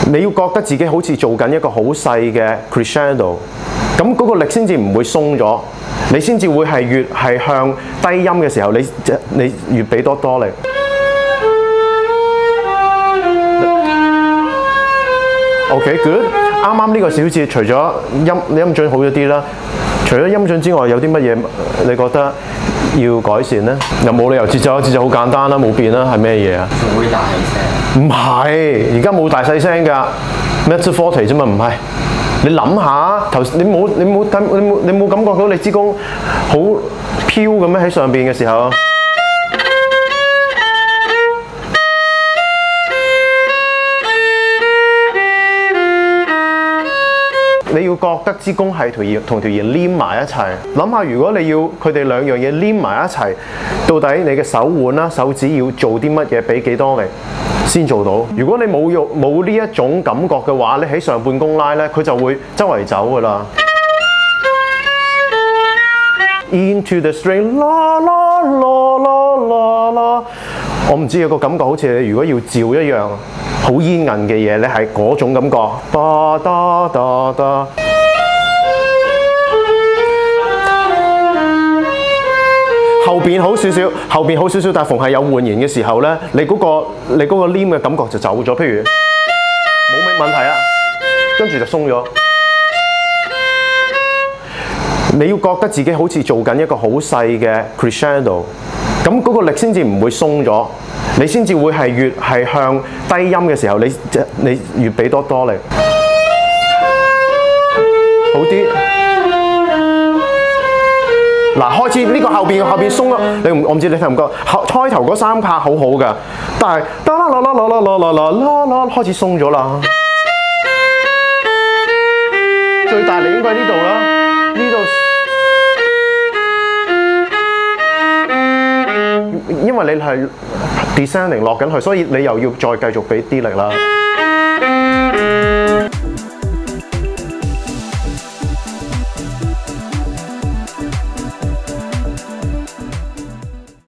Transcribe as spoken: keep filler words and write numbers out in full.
你要覺得自己好似做緊一個好細嘅 crescendo， 咁嗰個力先至唔會鬆咗，你先至會係越係向低音嘅時候，你你越俾多多力。OK good， 啱啱呢個小節除咗音音準好咗啲啦，除咗音準之外，有啲乜嘢你覺得要改善咧？又冇理由節奏，節奏好簡單啦，冇變啦，係咩嘢啊？ 仲會大聲？唔係，而家冇大細聲㗎 ，mezzo forte 啫嘛，唔係。你諗下頭，你冇你冇睇你冇你冇感覺到你支弓好飄咁樣喺上邊嘅時候。你要覺得支弓係條弦同條弦黏埋一齊，諗下如果你要佢哋兩樣嘢黏埋一齊，到底你嘅手腕啦、手指要做啲乜嘢，俾幾多力先做到？如果你冇用冇呢一種感覺嘅話，你喺上半弓拉咧，佢就會周圍走㗎啦。Into the string， 啦啦啦啦啦啦，我唔知有個感覺好似你如果要照一樣。好煙韌嘅嘢咧，係嗰種感覺。噠噠噠噠。後邊好少少，後邊好少少，但係逢係有換弦嘅時候咧，你嗰個你嗰個黏嘅感覺就走咗。譬如冇咩問題啊，跟住就鬆咗。你要覺得自己好似做緊一個好細嘅 crescendo， 咁嗰個力先至唔會鬆咗。你先至會係越係向低音嘅時候，你你越俾多多力，好啲。嗱，開始呢個後邊後邊鬆咗，你唔我唔知你聽唔覺？後開頭嗰三拍好好㗎，但係啦啦啦啦啦啦啦啦啦啦開始鬆咗啦。最大力應該喺呢度啦，呢度，因為你係。descending 落緊去，所以你又要再繼續俾啲力啦。